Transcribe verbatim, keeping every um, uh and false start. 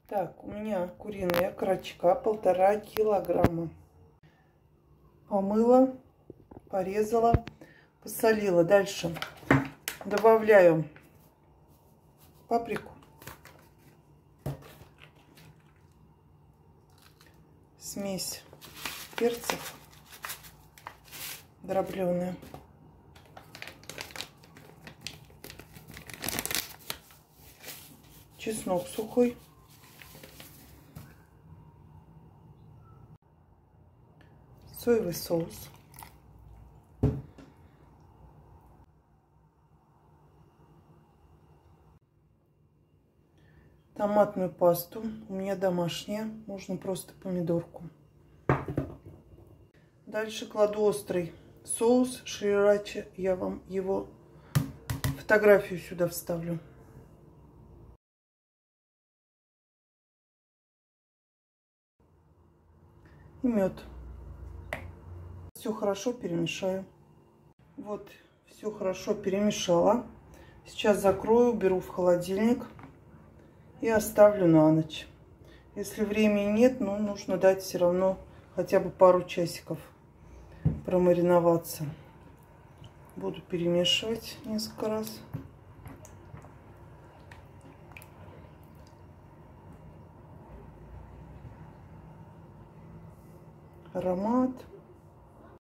Так, у меня куриная окорочка полтора килограмма. Помыла, порезала, посолила. Дальше добавляю паприку, смесь перцев дробленая, чеснок сухой, соевый соус, томатную пасту, у меня домашняя, можно просто помидорку. Дальше кладу острый соус шрирача, я вам его фотографию сюда вставлю. И мед. Все хорошо перемешаю. Вот, все хорошо перемешала. Сейчас закрою, уберу в холодильник и оставлю на ночь. Если времени нет, ну, нужно дать все равно хотя бы пару часиков промариноваться. Буду перемешивать несколько раз. Аромат.